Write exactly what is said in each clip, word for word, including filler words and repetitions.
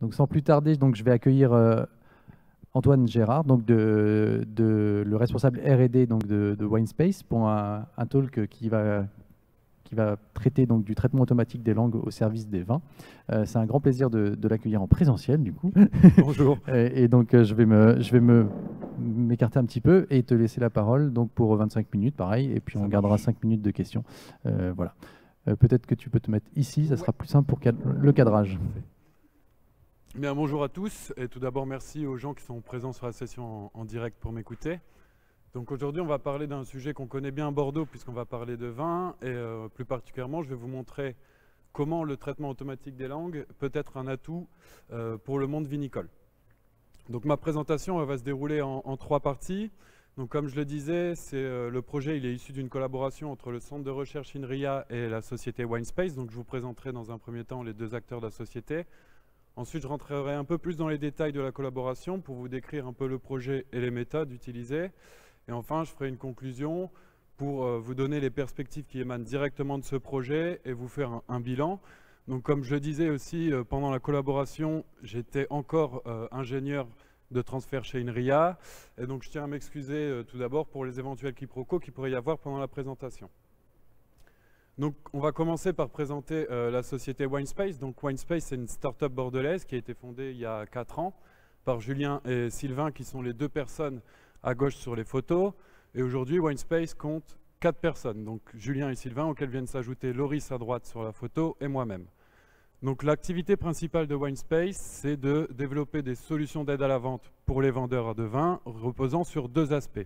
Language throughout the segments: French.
Donc sans plus tarder, donc, je vais accueillir euh, Antoine Gérard, donc de, de- le responsable R et D donc de, de WineSpace, pour un, un talk qui va, qui va traiter donc, du traitement automatique des langues au service des vins. Euh, c'est un grand plaisir de, de l'accueillir en présentiel, du coup. Bonjour. et, et donc, euh, je vais me, je vais me m'écarter un petit peu et te laisser la parole donc pour vingt-cinq minutes, pareil, et puis Ça on gardera marche. cinq minutes de questions. Euh, voilà. Euh, peut-être que tu peux te mettre ici, ça Ouais. sera plus simple pour cad- le cadrage. Bien, bonjour à tous et tout d'abord merci aux gens qui sont présents sur la session en, en direct pour m'écouter. Donc aujourd'hui on va parler d'un sujet qu'on connaît bien à Bordeaux puisqu'on va parler de vin et euh, plus particulièrement je vais vous montrer comment le traitement automatique des langues peut être un atout euh, pour le monde vinicole. Donc ma présentation elle va se dérouler en, en trois parties. Donc comme je le disais, c'est, euh, le projet il est issu d'une collaboration entre le centre de recherche INRIA et la société WineSpace. Donc je vous présenterai dans un premier temps les deux acteurs de la société. Ensuite, je rentrerai un peu plus dans les détails de la collaboration pour vous décrire un peu le projet et les méthodes utilisées. Et enfin, je ferai une conclusion pour euh, vous donner les perspectives qui émanent directement de ce projet et vous faire un, un bilan. Donc, comme je le disais aussi, euh, pendant la collaboration, j'étais encore euh, ingénieur de transfert chez INRIA. Et donc, je tiens à m'excuser euh, tout d'abord pour les éventuels quiproquos qu'il pourrait y avoir pendant la présentation. Donc, on va commencer par présenter euh, la société WineSpace. Donc, WineSpace, c'est une start-up bordelaise qui a été fondée il y a quatre ans par Julien et Sylvain, qui sont les deux personnes à gauche sur les photos. Et aujourd'hui, WineSpace compte quatre personnes. Donc, Julien et Sylvain, auxquels viennent s'ajouter Loris à droite sur la photo et moi-même. Donc, l'activité principale de WineSpace, c'est de développer des solutions d'aide à la vente pour les vendeurs de vin, reposant sur deux aspects.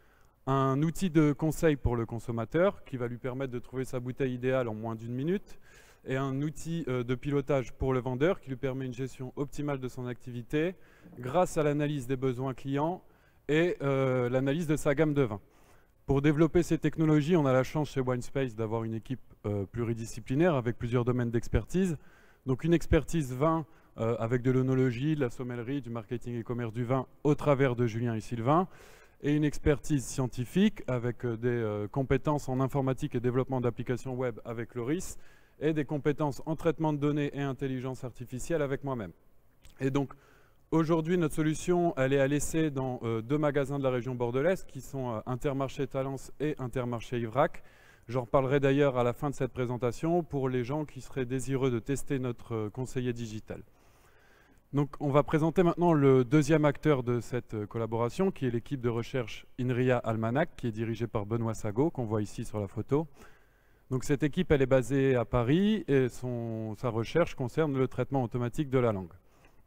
Un outil de conseil pour le consommateur qui va lui permettre de trouver sa bouteille idéale en moins d'une minute et un outil euh, de pilotage pour le vendeur qui lui permet une gestion optimale de son activité grâce à l'analyse des besoins clients et euh, l'analyse de sa gamme de vins. Pour développer ces technologies, on a la chance chez WineSpace d'avoir une équipe euh, pluridisciplinaire avec plusieurs domaines d'expertise. Donc une expertise vin euh, avec de l'œnologie, de la sommellerie, du marketing et commerce du vin au travers de Julien et Sylvain, et une expertise scientifique avec euh, des euh, compétences en informatique et développement d'applications web avec Loris, et des compétences en traitement de données et intelligence artificielle avec moi-même. Et donc, aujourd'hui, notre solution, elle est à l'essai dans euh, deux magasins de la région bordelaise qui sont euh, Intermarché Talence et Intermarché Ivrac. J'en reparlerai d'ailleurs à la fin de cette présentation pour les gens qui seraient désireux de tester notre euh, conseiller digital. Donc, on va présenter maintenant le deuxième acteur de cette collaboration, qui est l'équipe de recherche INRIA Almanac, qui est dirigée par Benoît Sago, qu'on voit ici sur la photo. Donc, cette équipe, elle est basée à Paris et son, sa recherche concerne le traitement automatique de la langue.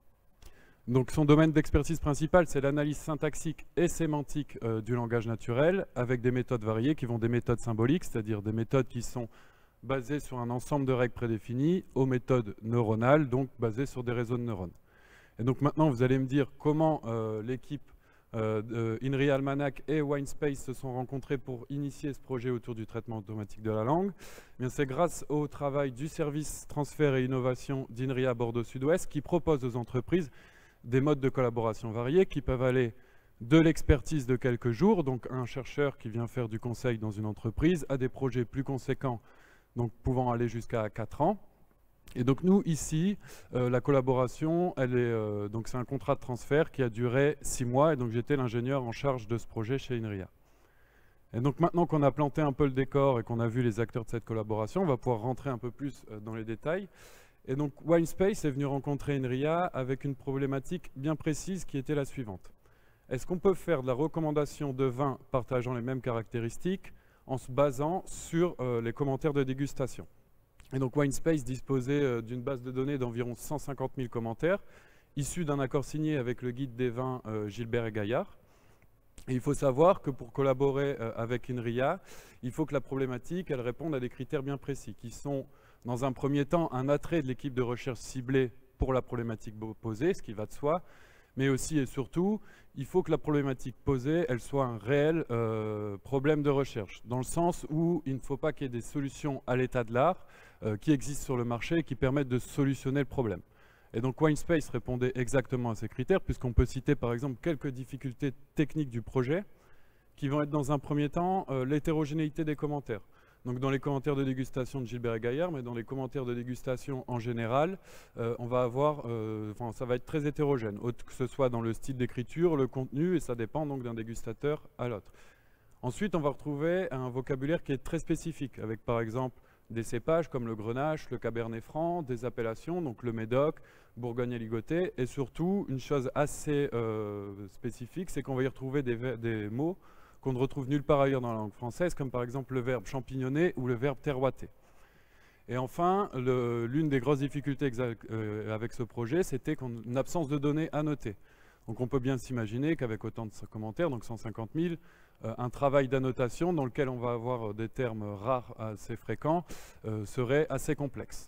Donc, son domaine d'expertise principal, c'est l'analyse syntaxique et sémantique euh, du langage naturel, avec des méthodes variées qui vont des méthodes symboliques, c'est-à-dire des méthodes qui sont basées sur un ensemble de règles prédéfinies, aux méthodes neuronales, donc basées sur des réseaux de neurones. Et donc maintenant, vous allez me dire comment euh, l'équipe euh, de INRIA Almanac et WineSpace se sont rencontrés pour initier ce projet autour du traitement automatique de la langue. C'est grâce au travail du service transfert et innovation d'INRIA Bordeaux Sud-Ouest qui propose aux entreprises des modes de collaboration variés qui peuvent aller de l'expertise de quelques jours, donc un chercheur qui vient faire du conseil dans une entreprise, à des projets plus conséquents, donc pouvant aller jusqu'à quatre ans. Et donc nous, ici, euh, la collaboration, elle est, euh, donc c'est un contrat de transfert qui a duré six mois, et donc j'étais l'ingénieur en charge de ce projet chez INRIA. Et donc maintenant qu'on a planté un peu le décor et qu'on a vu les acteurs de cette collaboration, on va pouvoir rentrer un peu plus euh, dans les détails. Et donc WineSpace est venu rencontrer INRIA avec une problématique bien précise qui était la suivante. Est-ce qu'on peut faire de la recommandation de vins partageant les mêmes caractéristiques en se basant sur euh, les commentaires de dégustation ? Et donc WineSpace disposait euh, d'une base de données d'environ cent cinquante mille commentaires, issus d'un accord signé avec le guide des vins euh, Gilbert et Gaillard. Et il faut savoir que pour collaborer euh, avec INRIA, il faut que la problématique elle réponde à des critères bien précis, qui sont, dans un premier temps, un attrait de l'équipe de recherche ciblée pour la problématique posée, ce qui va de soi, mais aussi et surtout, il faut que la problématique posée, elle soit un réel euh, problème de recherche, dans le sens où il ne faut pas qu'il y ait des solutions à l'état de l'art euh, qui existent sur le marché et qui permettent de solutionner le problème. Et donc WineSpace répondait exactement à ces critères, puisqu'on peut citer par exemple quelques difficultés techniques du projet, qui vont être dans un premier temps euh, l'hétérogénéité des commentaires. donc dans les commentaires de dégustation de Gilbert et Gaillard, mais dans les commentaires de dégustation en général, euh, on va avoir, euh, enfin, ça va être très hétérogène, que ce soit dans le style d'écriture, le contenu, et ça dépend donc d'un dégustateur à l'autre. Ensuite, on va retrouver un vocabulaire qui est très spécifique, avec par exemple des cépages comme le Grenache, le Cabernet Franc, des appellations, donc le Médoc, Bourgogne et Ligoté, et surtout une chose assez euh, spécifique, c'est qu'on va y retrouver des, des mots qu'on ne retrouve nulle part ailleurs dans la langue française, comme par exemple le verbe champignonner ou le verbe terroiter. Et enfin, l'une des grosses difficultés euh, avec ce projet, c'était une absence de données à noter. Donc on peut bien s'imaginer qu'avec autant de commentaires, donc cent cinquante mille, euh, un travail d'annotation dans lequel on va avoir des termes rares assez fréquents euh, serait assez complexe.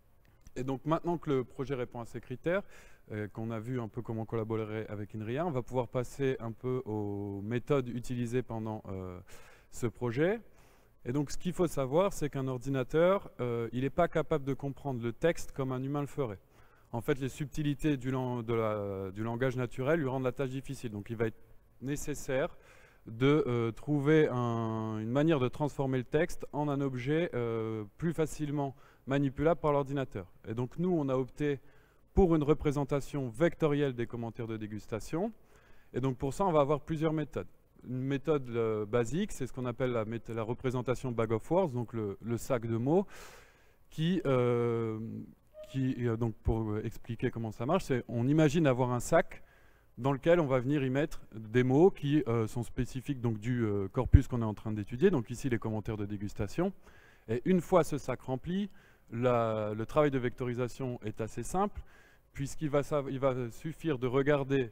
Et donc maintenant que le projet répond à ces critères, euh, qu'on a vu un peu comment collaborer avec INRIA, on va pouvoir passer un peu aux méthodes utilisées pendant euh, ce projet. Et donc ce qu'il faut savoir, c'est qu'un ordinateur, euh, il n'est pas capable de comprendre le texte comme un humain le ferait. En fait, les subtilités du, lang de la, du langage naturel lui rendent la tâche difficile. Donc il va être nécessaire de euh, trouver un, une manière de transformer le texte en un objet euh, plus facilement manipulable par l'ordinateur. Et donc nous, on a opté pour une représentation vectorielle des commentaires de dégustation. Et donc pour ça, on va avoir plusieurs méthodes. Une méthode euh, basique, c'est ce qu'on appelle la, la représentation bag of words, donc le, le sac de mots, qui, euh, qui euh, donc pour expliquer comment ça marche, c'est on imagine avoir un sac dans lequel on va venir y mettre des mots qui euh, sont spécifiques donc, du euh, corpus qu'on est en train d'étudier, donc ici les commentaires de dégustation. Et une fois ce sac rempli, la, le travail de vectorisation est assez simple, puisqu'il va, il va suffire de regarder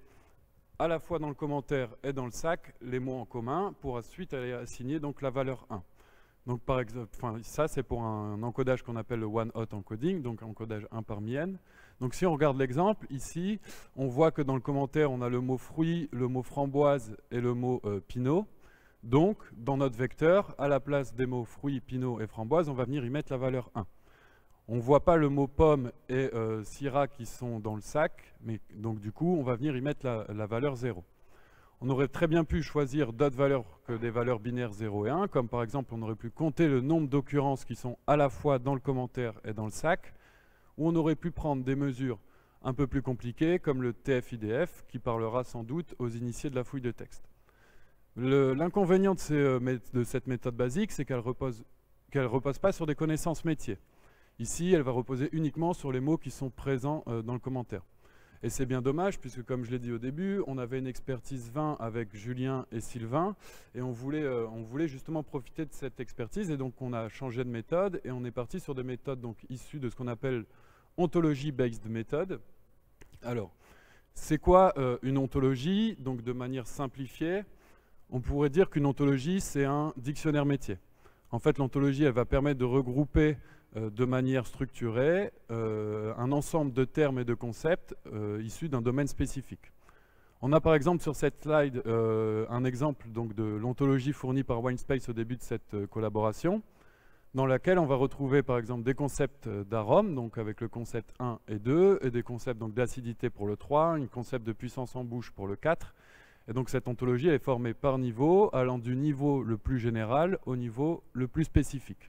à la fois dans le commentaire et dans le sac les mots en commun pour ensuite aller assigner donc la valeur un. Donc par exemple, enfin, ça c'est pour un encodage qu'on appelle le one hot encoding, donc encodage un parmi n. Donc si on regarde l'exemple, ici, on voit que dans le commentaire, on a le mot fruit, le mot framboise et le mot euh, pinot. Donc, dans notre vecteur, à la place des mots fruits, pinot et framboise, on va venir y mettre la valeur un. On ne voit pas le mot pomme et euh, syrah qui sont dans le sac, mais donc du coup, on va venir y mettre la, la valeur zéro. On aurait très bien pu choisir d'autres valeurs que des valeurs binaires zéro et un, comme par exemple, on aurait pu compter le nombre d'occurrences qui sont à la fois dans le commentaire et dans le sac, ou on aurait pu prendre des mesures un peu plus compliquées, comme le T F I D F, qui parlera sans doute aux initiés de la fouille de texte. L'inconvénient de, de cette méthode basique, c'est qu'elle ne repose, qu'elle repose pas sur des connaissances métiers. Ici, elle va reposer uniquement sur les mots qui sont présents euh, dans le commentaire. Et c'est bien dommage, puisque comme je l'ai dit au début, on avait une expertise vin avec Julien et Sylvain, et on voulait, euh, on voulait justement profiter de cette expertise, et donc on a changé de méthode, et on est parti sur des méthodes donc, issues de ce qu'on appelle ontology-based method. Alors, c'est quoi euh, une ontologie? Donc de manière simplifiée, on pourrait dire qu'une ontologie, c'est un dictionnaire métier. En fait, l'ontologie, elle va permettre de regrouper euh, de manière structurée euh, un ensemble de termes et de concepts euh, issus d'un domaine spécifique. On a par exemple sur cette slide euh, un exemple donc, de l'ontologie fournie par WineSpace au début de cette euh, collaboration, dans laquelle on va retrouver par exemple des concepts d'arôme, donc avec le concept un et deux, et des concepts d'acidité pour le trois, un concept de puissance en bouche pour le quatre. Et donc cette ontologie elle est formée par niveau, allant du niveau le plus général au niveau le plus spécifique.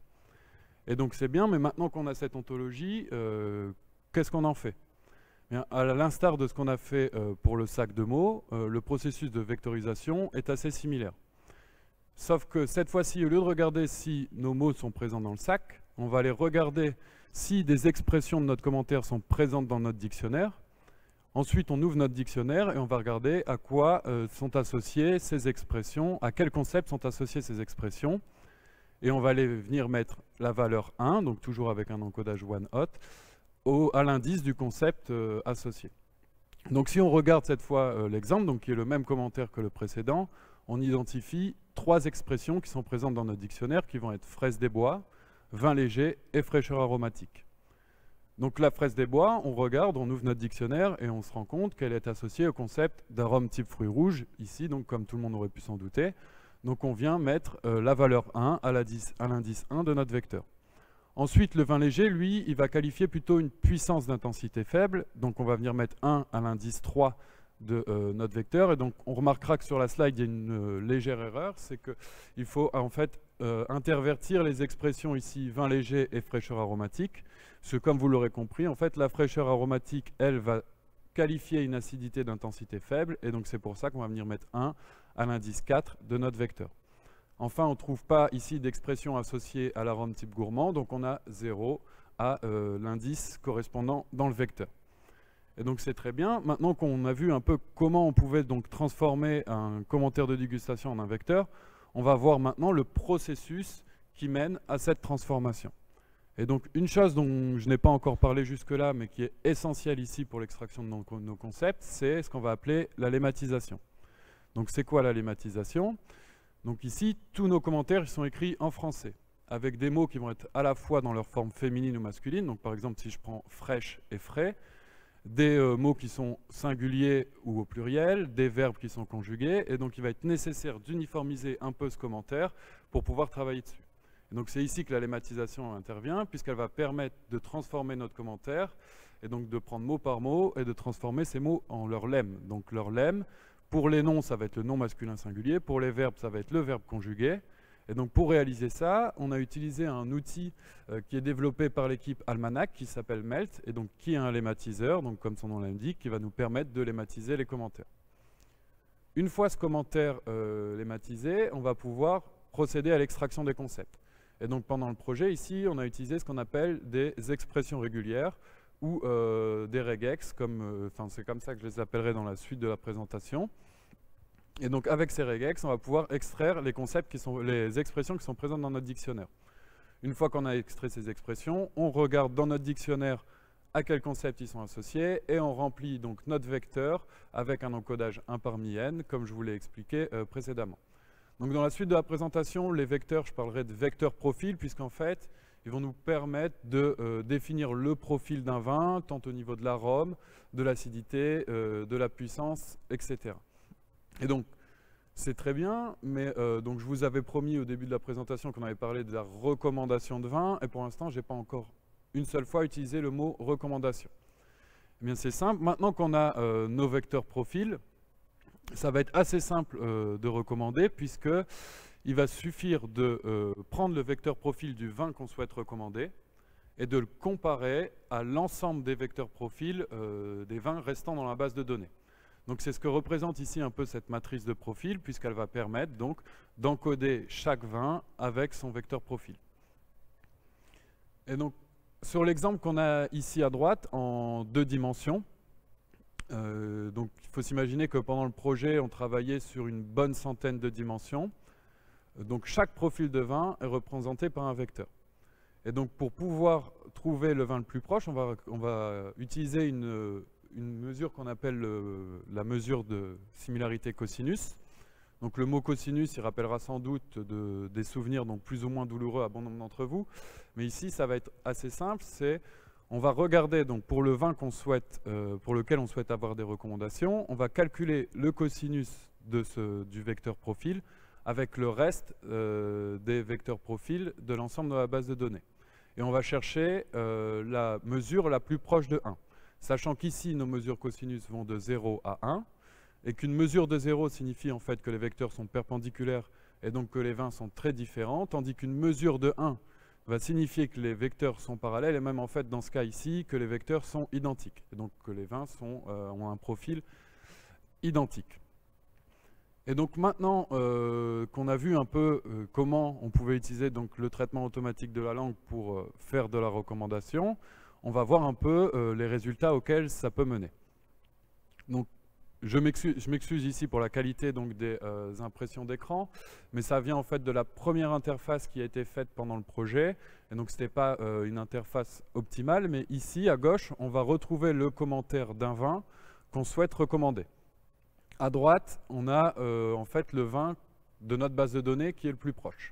Et donc c'est bien, mais maintenant qu'on a cette ontologie, euh, qu'est-ce qu'on en fait? Bien, à l'instar de ce qu'on a fait euh, pour le sac de mots, euh, le processus de vectorisation est assez similaire. Sauf que cette fois-ci, au lieu de regarder si nos mots sont présents dans le sac, on va aller regarder si des expressions de notre commentaire sont présentes dans notre dictionnaire. Ensuite, on ouvre notre dictionnaire et on va regarder à quoi euh, sont associées ces expressions, à quels concepts sont associées ces expressions. Et on va aller venir mettre la valeur un, donc toujours avec un encodage one hot, au, à l'indice du concept euh, associé. Donc si on regarde cette fois euh, l'exemple, donc qui est le même commentaire que le précédent, on identifie trois expressions qui sont présentes dans notre dictionnaire, qui vont être fraise des bois, vin léger et fraîcheur aromatique. Donc la fraise des bois, on regarde, on ouvre notre dictionnaire et on se rend compte qu'elle est associée au concept d'arôme type fruits rouges, ici, donc comme tout le monde aurait pu s'en douter. Donc on vient mettre euh, la valeur un à l'indice un de notre vecteur. Ensuite, le vin léger, lui, il va qualifier plutôt une puissance d'intensité faible, donc on va venir mettre un à l'indice trois de euh, notre vecteur. Et donc, on remarquera que sur la slide, il y a une euh, légère erreur, c'est qu'il faut en fait euh, intervertir les expressions ici, vin léger et fraîcheur aromatique. Parce que comme vous l'aurez compris, en fait, la fraîcheur aromatique, elle, va qualifier une acidité d'intensité faible. Et donc, c'est pour ça qu'on va venir mettre un à l'indice quatre de notre vecteur. Enfin, on ne trouve pas ici d'expression associée à l'arôme type gourmand, donc on a zéro à euh, l'indice correspondant dans le vecteur. Et donc c'est très bien. Maintenant qu'on a vu un peu comment on pouvait donc transformer un commentaire de dégustation en un vecteur, on va voir maintenant le processus qui mène à cette transformation. Et donc une chose dont je n'ai pas encore parlé jusque-là, mais qui est essentielle ici pour l'extraction de nos, nos concepts, c'est ce qu'on va appeler la lématisation. Donc c'est quoi la lématisation ? Donc ici, tous nos commentaires ils sont écrits en français, avec des mots qui vont être à la fois dans leur forme féminine ou masculine. Donc par exemple, si je prends fraîche et frais, des euh, mots qui sont singuliers ou au pluriel, des verbes qui sont conjugués, et donc il va être nécessaire d'uniformiser un peu ce commentaire pour pouvoir travailler dessus. Et donc c'est ici que la lématisation intervient, puisqu'elle va permettre de transformer notre commentaire, et donc de prendre mot par mot, et de transformer ces mots en leur lemme. Donc leur lemme, pour les noms, ça va être le nom masculin singulier. Pour les verbes, ça va être le verbe conjugué. Et donc, pour réaliser ça, on a utilisé un outil euh, qui est développé par l'équipe Almanac, qui s'appelle Melt, et donc qui est un lématiseur, donc comme son nom l'indique, qui va nous permettre de lématiser les commentaires. Une fois ce commentaire euh, lématisé, on va pouvoir procéder à l'extraction des concepts. Et donc, pendant le projet, ici, on a utilisé ce qu'on appelle des expressions régulières, ou euh, des regex, comme, euh, c'est comme ça que je les appellerai dans la suite de la présentation. Et donc avec ces regex, on va pouvoir extraire les concepts qui sont, les expressions qui sont présentes dans notre dictionnaire. Une fois qu'on a extrait ces expressions, on regarde dans notre dictionnaire à quels concepts ils sont associés et on remplit donc notre vecteur avec un encodage un parmi n, comme je vous l'ai expliqué euh, précédemment. Donc dans la suite de la présentation, les vecteurs, je parlerai de vecteurs profil, puisqu'en fait, ils vont nous permettre de euh, définir le profil d'un vin, tant au niveau de l'arôme, de l'acidité, euh, de la puissance, et cetera. Et donc, c'est très bien, mais euh, donc je vous avais promis au début de la présentation qu'on avait parlé de la recommandation de vin, et pour l'instant, je n'ai pas encore une seule fois utilisé le mot recommandation. Eh bien, c'est simple. Maintenant qu'on a euh, nos vecteurs profils, ça va être assez simple euh, de recommander, puisque il va suffire de euh, prendre le vecteur profil du vin qu'on souhaite recommander et de le comparer à l'ensemble des vecteurs profils euh, des vins restants dans la base de données. Donc c'est ce que représente ici un peu cette matrice de profil, puisqu'elle va permettre donc d'encoder chaque vin avec son vecteur profil. Et donc sur l'exemple qu'on a ici à droite en deux dimensions, euh, donc il faut s'imaginer que pendant le projet on travaillait sur une bonne centaine de dimensions. Donc chaque profil de vin est représenté par un vecteur. Et donc pour pouvoir trouver le vin le plus proche, on va, on va utiliser une, une mesure qu'on appelle le, la mesure de similarité cosinus. Donc le mot cosinus, il rappellera sans doute de, des souvenirs donc plus ou moins douloureux à bon nombre d'entre vous. Mais ici, ça va être assez simple. C'est, on va regarder donc pour le vin qu'on souhaite, euh, pour lequel on souhaite avoir des recommandations, on va calculer le cosinus de ce, du vecteur profil avec le reste euh, des vecteurs profils de l'ensemble de la base de données. Et on va chercher euh, la mesure la plus proche de un. Sachant qu'ici, nos mesures cosinus vont de zéro à un, et qu'une mesure de zéro signifie en fait que les vecteurs sont perpendiculaires et donc que les vins sont très différents, tandis qu'une mesure de un va signifier que les vecteurs sont parallèles, et même en fait dans ce cas ici, que les vecteurs sont identiques, et donc que les vins sont, euh, ont un profil identique. Et donc maintenant euh, qu'on a vu un peu euh, comment on pouvait utiliser donc, le traitement automatique de la langue pour euh, faire de la recommandation, on va voir un peu euh, les résultats auxquels ça peut mener. Donc je m'excuse ici pour la qualité donc, des euh, impressions d'écran, mais ça vient en fait de la première interface qui a été faite pendant le projet, et donc ce n'était pas euh, une interface optimale, mais ici à gauche on va retrouver le commentaire d'un vin qu'on souhaite recommander. À droite, on a euh, en fait le vin de notre base de données qui est le plus proche.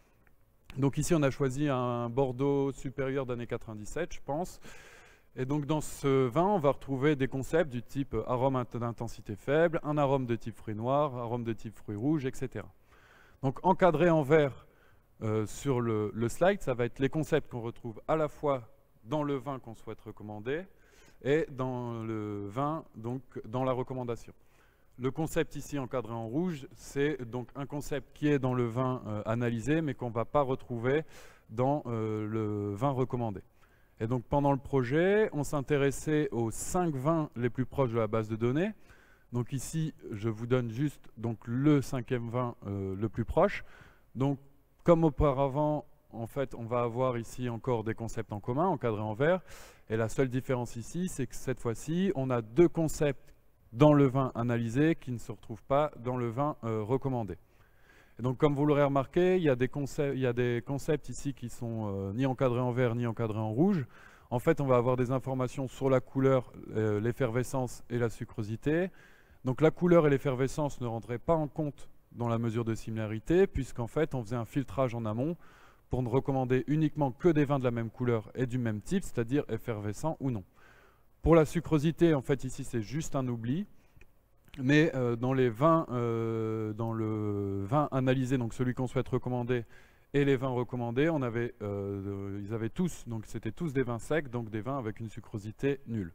Donc ici, on a choisi un Bordeaux supérieur d'année quatre-vingt-dix-sept, je pense. Et donc dans ce vin, on va retrouver des concepts du type arôme d'intensité faible, un arôme de type fruit noir, arôme de type fruit rouge, et cetera. Donc encadré en vert euh, sur le, le slide, ça va être les concepts qu'on retrouve à la fois dans le vin qu'on souhaite recommander et dans le vin, donc dans la recommandation. Le concept ici encadré en rouge, c'est donc un concept qui est dans le vin euh, analysé, mais qu'on ne va pas retrouver dans euh, le vin recommandé. Et donc pendant le projet, on s'intéressait aux cinq vins les plus proches de la base de données. Donc ici, je vous donne juste donc, le cinquième vin euh, le plus proche. Donc comme auparavant, en fait, on va avoir ici encore des concepts en commun, encadrés en vert. Et la seule différence ici, c'est que cette fois-ci, on a deux concepts dans le vin analysé qui ne se retrouvent pas dans le vin euh, recommandé. Et donc comme vous l'aurez remarqué, il y a des concepts, il y a des concepts ici qui sont euh, ni encadrés en vert ni encadrés en rouge. En fait, on va avoir des informations sur la couleur, euh, l'effervescence et la sucrosité. Donc la couleur et l'effervescence ne rentraient pas en compte dans la mesure de similarité, puisqu'en fait on faisait un filtrage en amont pour ne recommander uniquement que des vins de la même couleur et du même type, c'est-à-dire effervescents ou non. Pour la sucrosité, en fait, ici, c'est juste un oubli. Mais euh, dans les vins, euh, dans le vin analysé, donc celui qu'on souhaite recommander, et les vins recommandés, on avait, euh, ils avaient tous, donc c'était tous des vins secs, donc des vins avec une sucrosité nulle.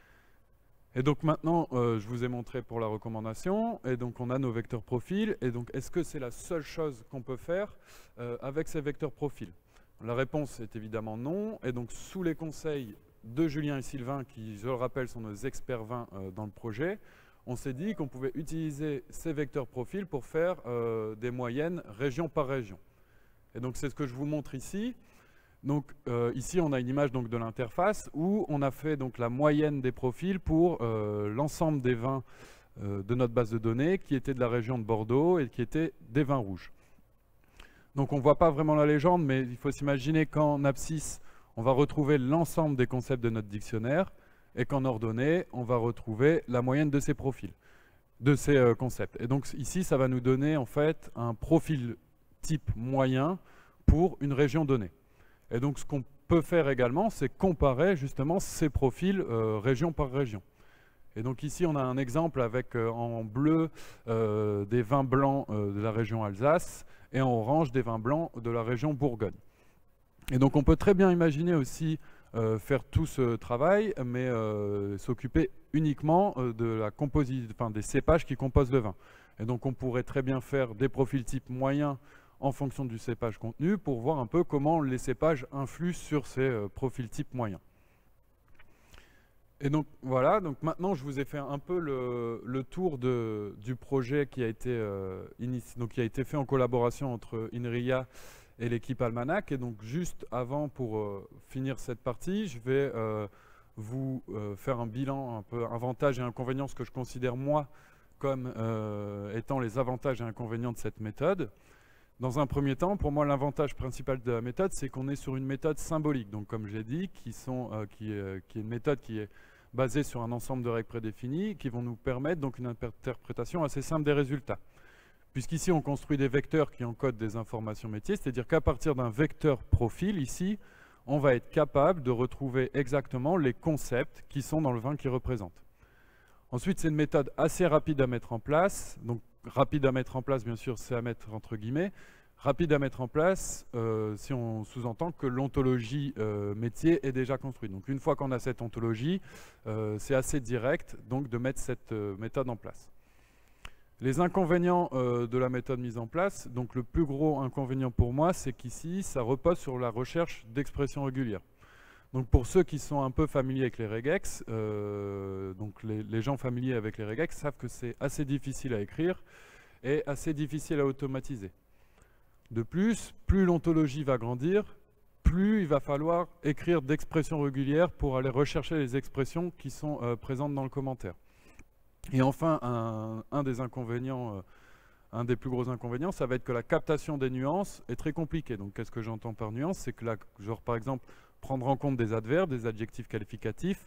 Et donc maintenant, euh, je vous ai montré pour la recommandation, et donc on a nos vecteurs profils. Et donc, est-ce que c'est la seule chose qu'on peut faire euh, avec ces vecteurs profils? La réponse est évidemment non. Et donc, sous les conseils de Julien et Sylvain, qui, je le rappelle, sont nos experts vins euh, dans le projet, on s'est dit qu'on pouvait utiliser ces vecteurs profils pour faire euh, des moyennes région par région. Et donc c'est ce que je vous montre ici. Donc euh, ici on a une image donc, de l'interface où on a fait donc, la moyenne des profils pour euh, l'ensemble des vins euh, de notre base de données qui étaient de la région de Bordeaux et qui étaient des vins rouges. Donc on ne voit pas vraiment la légende, mais il faut s'imaginer qu'en abscisse, on va retrouver l'ensemble des concepts de notre dictionnaire et qu'en ordonnée, on va retrouver la moyenne de ces profils, de ces euh, concepts. Et donc ici, ça va nous donner en fait un profil type moyen pour une région donnée. Et donc ce qu'on peut faire également, c'est comparer justement ces profils euh, région par région. Et donc ici, on a un exemple avec euh, en bleu euh, des vins blancs euh, de la région Alsace et en orange des vins blancs de la région Bourgogne. Et donc on peut très bien imaginer aussi euh, faire tout ce travail, mais euh, s'occuper uniquement euh, de la composition, enfin, des cépages qui composent le vin. Et donc on pourrait très bien faire des profils type moyens en fonction du cépage contenu pour voir un peu comment les cépages influent sur ces euh, profils type moyens. Et donc voilà, donc maintenant je vous ai fait un peu le, le tour de, du projet qui a, été, euh, initie, donc qui a été fait en collaboration entre INRIA et l'équipe Almanach. Et donc juste avant, pour euh, finir cette partie, je vais euh, vous euh, faire un bilan, un peu avantages et inconvénients, ce que je considère moi comme euh, étant les avantages et inconvénients de cette méthode. Dans un premier temps, pour moi, l'avantage principal de la méthode, c'est qu'on est sur une méthode symbolique. Donc comme je l'ai dit, qui, sont, euh, qui, euh, qui est une méthode qui est basée sur un ensemble de règles prédéfinies, qui vont nous permettre donc une interprétation assez simple des résultats. Puisqu'ici, on construit des vecteurs qui encodent des informations métiers, c'est-à-dire qu'à partir d'un vecteur profil, ici, on va être capable de retrouver exactement les concepts qui sont dans le vin qui représente. Ensuite, c'est une méthode assez rapide à mettre en place. Donc, rapide à mettre en place, bien sûr, c'est à mettre entre guillemets. Rapide à mettre en place, euh, si on sous-entend que l'ontologie euh, métier est déjà construite. Donc, une fois qu'on a cette ontologie, euh, c'est assez direct donc, de mettre cette euh, méthode en place. Les inconvénients euh, de la méthode mise en place, donc le plus gros inconvénient pour moi, c'est qu'ici, ça repose sur la recherche d'expressions régulières. Donc pour ceux qui sont un peu familiers avec les regex, euh, donc les, les gens familiers avec les regex savent que c'est assez difficile à écrire et assez difficile à automatiser. De plus, plus l'ontologie va grandir, plus il va falloir écrire d'expressions régulières pour aller rechercher les expressions qui sont euh, présentes dans le commentaire. Et enfin, un, un des inconvénients, euh, un des plus gros inconvénients, ça va être que la captation des nuances est très compliquée. Donc, qu'est-ce que j'entends par nuance? C'est que, là, genre, par exemple, prendre en compte des adverbes, des adjectifs qualificatifs,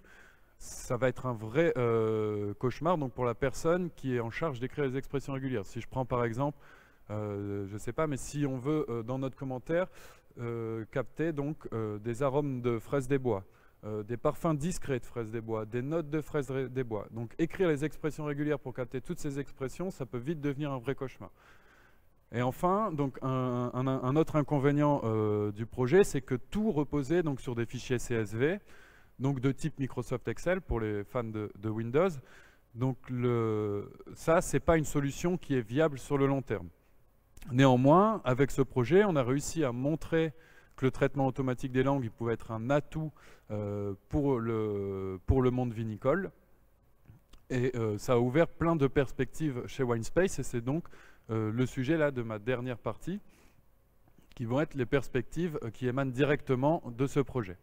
ça va être un vrai euh, cauchemar donc, pour la personne qui est en charge d'écrire les expressions régulières. Si je prends par exemple, euh, je ne sais pas, mais si on veut, euh, dans notre commentaire, euh, capter donc, euh, des arômes de fraises des bois, Euh, des parfums discrets de fraises des bois, des notes de fraises des bois. Donc écrire les expressions régulières pour capter toutes ces expressions, ça peut vite devenir un vrai cauchemar. Et enfin, donc un, un, un autre inconvénient euh, du projet, c'est que tout reposait donc, sur des fichiers C S V. donc de type Microsoft Excel pour les fans de, de Windows. Donc le, ça, ce n'est pas une solution qui est viable sur le long terme. Néanmoins, avec ce projet, on a réussi à montrer que le traitement automatique des langues il pouvait être un atout euh, pour, le, pour le monde vinicole. Et euh, ça a ouvert plein de perspectives chez WineSpace, et c'est donc euh, le sujet là de ma dernière partie, qui vont être les perspectives euh, qui émanent directement de ce projet.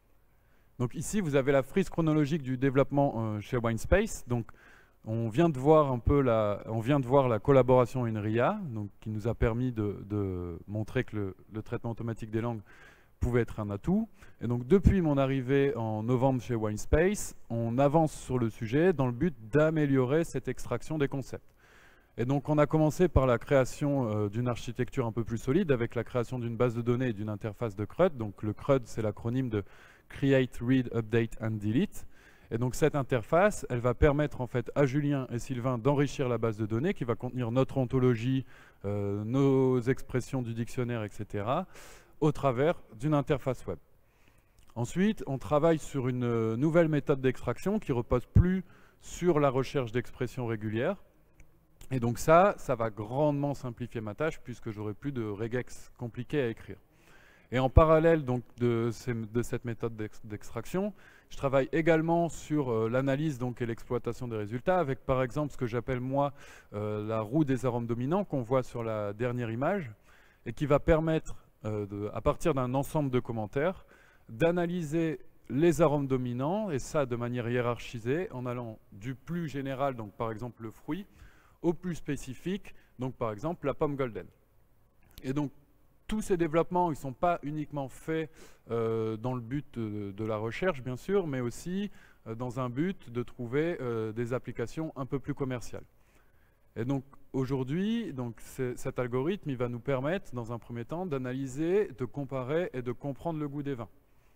Donc ici, vous avez la frise chronologique du développement euh, chez WineSpace. Donc, on vient de voir un peu la, on vient de voir la collaboration INRIA, donc qui nous a permis de, de montrer que le, le traitement automatique des langues pouvait être un atout. Et donc depuis mon arrivée en novembre chez WineSpace, on avance sur le sujet dans le but d'améliorer cette extraction des concepts. Et donc on a commencé par la création euh, d'une architecture un peu plus solide avec la création d'une base de données et d'une interface de C R U D. Donc le C R U D, c'est l'acronyme de Create, Read, Update and Delete. Et donc cette interface, elle va permettre en fait à Julien et Sylvain d'enrichir la base de données qui va contenir notre ontologie, euh, nos expressions du dictionnaire, et cetera, au travers d'une interface web. Ensuite, on travaille sur une euh, nouvelle méthode d'extraction qui repose plus sur la recherche d'expressions régulières. Et donc ça, ça va grandement simplifier ma tâche puisque j'aurai plus de regex compliqués à écrire. Et en parallèle donc, de, ces, de cette méthode d'extraction, je travaille également sur euh, l'analyse et l'exploitation des résultats avec par exemple ce que j'appelle moi euh, la roue des arômes dominants qu'on voit sur la dernière image et qui va permettre, euh, de, à partir d'un ensemble de commentaires, d'analyser les arômes dominants et ça de manière hiérarchisée en allant du plus général, donc par exemple le fruit, au plus spécifique, donc par exemple la pomme golden. Et donc tous ces développements, ils ne sont pas uniquement faits euh, dans le but de, de la recherche, bien sûr, mais aussi euh, dans un but de trouver euh, des applications un peu plus commerciales. Et donc, aujourd'hui, cet algorithme, il va nous permettre, dans un premier temps, d'analyser, de comparer et de comprendre le goût des vins.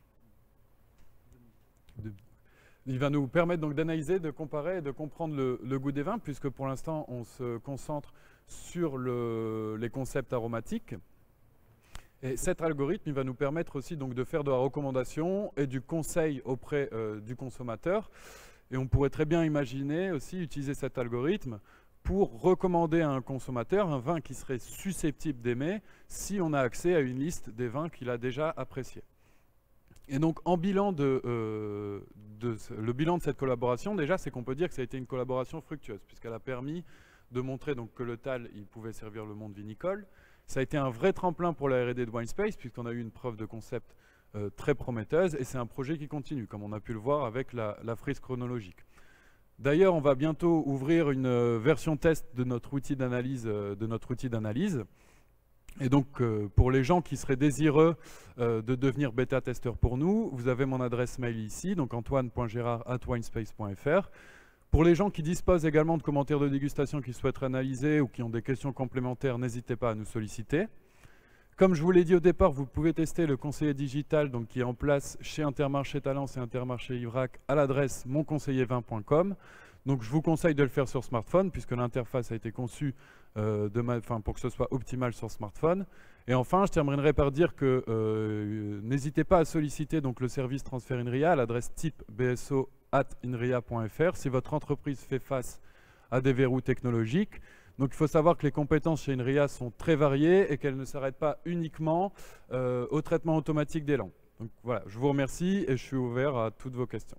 Il va nous permettre donc d'analyser, de comparer et de comprendre le, le goût des vins, puisque pour l'instant, on se concentre sur le, les concepts aromatiques. Et cet algorithme il va nous permettre aussi donc, de faire de la recommandation et du conseil auprès euh, du consommateur. Et on pourrait très bien imaginer aussi utiliser cet algorithme pour recommander à un consommateur un vin qui serait susceptible d'aimer si on a accès à une liste des vins qu'il a déjà appréciés. Et donc en bilan de, euh, de, le bilan de cette collaboration, déjà c'est qu'on peut dire que ça a été une collaboration fructueuse puisqu'elle a permis de montrer donc, que le T A L il pouvait servir le monde vinicole. Ça a été un vrai tremplin pour la R et D de WineSpace puisqu'on a eu une preuve de concept euh, très prometteuse et c'est un projet qui continue comme on a pu le voir avec la, la frise chronologique. D'ailleurs, on va bientôt ouvrir une euh, version test de notre outil d'analyse. Euh, de notre outil d'analyse. Et donc, euh, pour les gens qui seraient désireux euh, de devenir bêta-testeur pour nous, vous avez mon adresse mail ici, donc antoine point gérard arobase winespace point f r. Pour les gens qui disposent également de commentaires de dégustation qui souhaiteraient analyser ou qui ont des questions complémentaires, n'hésitez pas à nous solliciter. Comme je vous l'ai dit au départ, vous pouvez tester le conseiller digital donc, qui est en place chez Intermarché Talence et Intermarché Ivrac à l'adresse mon conseiller vin point com. Donc je vous conseille de le faire sur smartphone puisque l'interface a été conçue euh, de ma, enfin, pour que ce soit optimal sur smartphone. Et enfin, je terminerai par dire que euh, n'hésitez pas à solliciter donc, le service transfert INRIA à l'adresse type b s o arobase inria point f r si votre entreprise fait face à des verrous technologiques. Donc il faut savoir que les compétences chez INRIA sont très variées et qu'elles ne s'arrêtent pas uniquement euh, au traitement automatique des langues. Donc voilà, je vous remercie et je suis ouvert à toutes vos questions.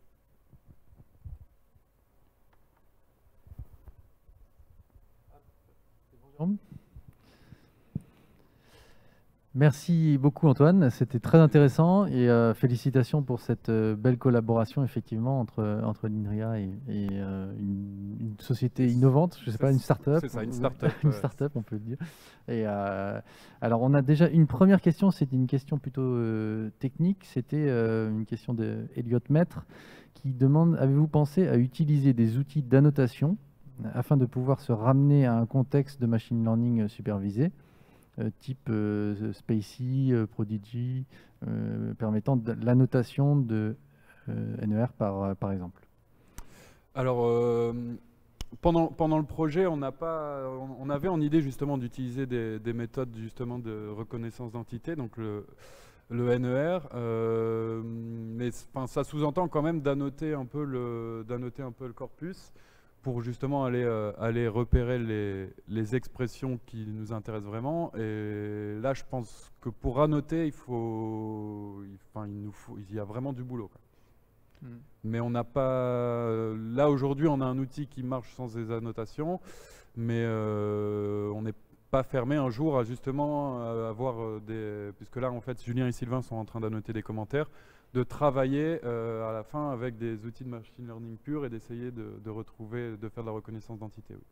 Merci beaucoup Antoine, c'était très intéressant et euh, félicitations pour cette euh, belle collaboration effectivement entre, entre l'INRIA et, et euh, une, une société innovante, je ne sais pas, une start-up. C'est ça, une start-up. Une start-up, on peut le dire. Et, euh, alors on a déjà une première question, c'était une question plutôt euh, technique, c'était euh, une question d'Eliott Maître qui demande, avez-vous pensé à utiliser des outils d'annotation afin de pouvoir se ramener à un contexte de machine learning supervisé Euh, type euh, Spacy, euh, Prodigy, euh, permettant de l'annotation de euh, N E R par, par exemple. Alors, euh, pendant, pendant le projet, on, n'a pas, on avait en idée justement d'utiliser des, des méthodes justement de reconnaissance d'entité. Donc, le, le N E R, euh, mais ça sous-entend quand même d'annoter un peu le, d'annoter un peu le corpus pour justement aller, euh, aller repérer les, les expressions qui nous intéressent vraiment. Et là, je pense que pour annoter, il faut, il, enfin, il nous faut, il y a vraiment du boulot, quoi. Mm. Mais on n'a pas, là aujourd'hui, on a un outil qui marche sans des annotations, mais euh, on n'est pas fermé un jour à justement euh, avoir des, puisque là en fait Julien et Sylvain sont en train d'annoter des commentaires, de travailler euh, à la fin avec des outils de machine learning pur et d'essayer de, de retrouver, de faire de la reconnaissance d'entité. Oui.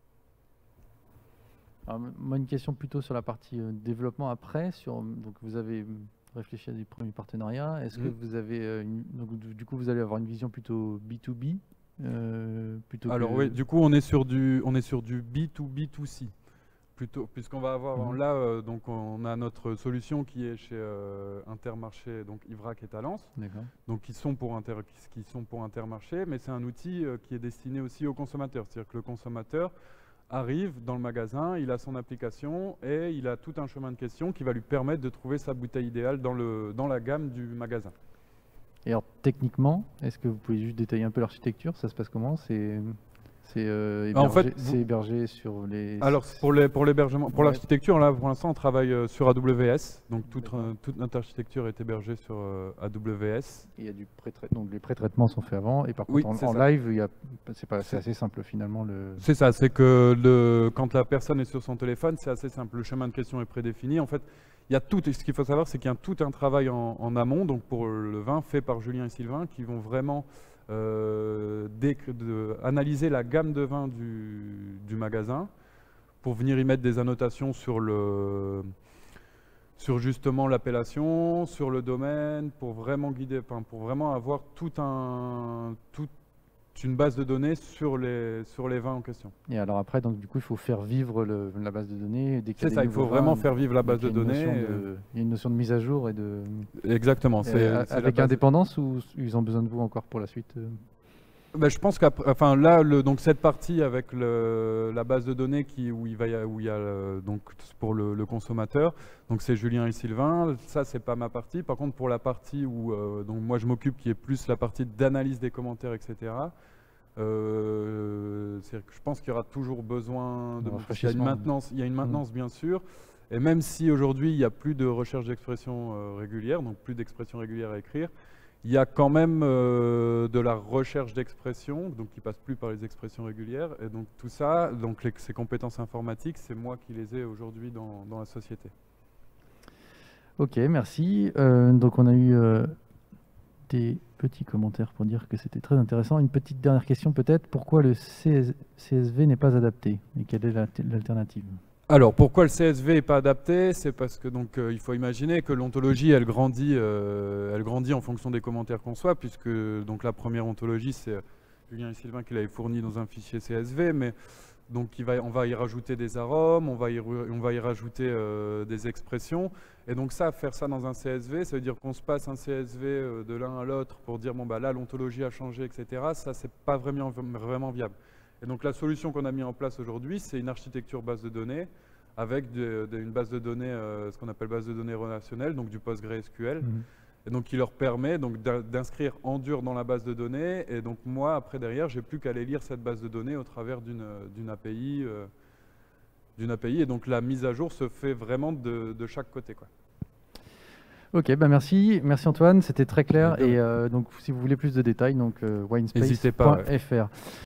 Alors, moi une question plutôt sur la partie euh, développement après, sur, donc vous avez réfléchi à des premiers partenariats, est-ce mmh. que vous avez, euh, une, donc, du coup vous allez avoir une vision plutôt B deux B euh, plutôt Alors que... oui, du coup on est sur du, on est sur du B deux B deux C. Plutôt, puisqu'on va avoir mmh. là, euh, donc on a notre solution qui est chez euh, Intermarché, donc Ivrac et Talence, donc qui sont pour Inter, qui, qui sont pour Intermarché, mais c'est un outil euh, qui est destiné aussi aux consommateurs, c'est-à-dire que le consommateur arrive dans le magasin, il a son application et il a tout un chemin de questions qui va lui permettre de trouver sa bouteille idéale dans le dans la gamme du magasin. Et alors techniquement, est-ce que vous pouvez juste détailler un peu l'architecture? Ça se passe comment? C'est C'est euh, hébergé, en fait, vous... hébergé sur les... Alors pour les pour l'hébergement, pour ouais. l'architecture, là pour l'instant on travaille euh, sur A W S, donc toute, euh, toute notre architecture est hébergée sur euh, A W S. Et il y a du pré-traitement, donc les pré-traitements sont faits avant, et par contre oui, en, en live, il y a, c'est pas, c'est assez simple finalement. Le... C'est ça, c'est que le, quand la personne est sur son téléphone, c'est assez simple, le chemin de question est prédéfini. En fait, il y a tout, et ce qu'il faut savoir, c'est qu'il y a tout un travail en, en amont, donc pour le vin, fait par Julien et Sylvain, qui vont vraiment Euh, de, analyser la gamme de vins du, du magasin pour venir y mettre des annotations sur le sur justement l'appellation, sur le domaine, pour vraiment guider, enfin, pour vraiment avoir tout un toute une base de données sur les sur les vins en question. Et alors après, donc du coup, il faut faire vivre le, la base de données. C'est ça, il faut vins, vraiment faire vivre la base de données. De, il y a une notion de mise à jour et de. Exactement. C'est avec indépendance ou ils ont besoin de vous encore pour la suite? Ben, je pense qu'après, enfin là, le, donc cette partie avec le, la base de données qui, où il va y a, où il y a le, donc pour le, le consommateur, donc c'est Julien et Sylvain. Ça, c'est pas ma partie. Par contre, pour la partie où euh, donc moi je m'occupe, qui est plus la partie d'analyse des commentaires, et cetera. Euh, c'est-à-dire que je pense qu'il y aura toujours besoin de. Il y a une maintenance, il y a une maintenance mmh. bien sûr. Et même si aujourd'hui il n'y a plus de recherche d'expression euh, régulière, donc plus d'expression régulière à écrire, il y a quand même euh, de la recherche d'expression, donc qui passe plus par les expressions régulières. Et donc tout ça, donc les, ces compétences informatiques, c'est moi qui les ai aujourd'hui dans, dans la société. Ok, merci. Euh, donc on a eu euh, des petits commentaires pour dire que c'était très intéressant. Une petite dernière question peut-être. Pourquoi le C S V n'est pas adapté et quelle est l'alternative? Alors, pourquoi le C S V n'est pas adapté? C'est parce que donc euh, il faut imaginer que l'ontologie, elle grandit, euh, elle grandit en fonction des commentaires qu'on soit, puisque donc la première ontologie, c'est Julien et Sylvain qui l'avaient fourni dans un fichier C S V, mais donc il va, on va y rajouter des arômes, on va y, on va y rajouter euh, des expressions, et donc ça, faire ça dans un C S V, ça veut dire qu'on se passe un C S V euh, de l'un à l'autre pour dire bon bah là l'ontologie a changé, et cetera. Ça, c'est pas vraiment vraiment viable. Et donc la solution qu'on a mis en place aujourd'hui, c'est une architecture base de données avec de, de, une base de données, euh, ce qu'on appelle base de données relationnelle, donc du PostgreSQL, mmh. et donc qui leur permet donc d'inscrire en dur dans la base de données. Et donc moi, après derrière, j'ai plus qu'à aller lire cette base de données au travers d'une d'une A P I, euh, d'une A P I. Et donc la mise à jour se fait vraiment de, de chaque côté, quoi. Ok, bah merci, merci Antoine, c'était très clair. Et euh, donc si vous voulez plus de détails, donc euh, winespace point F R.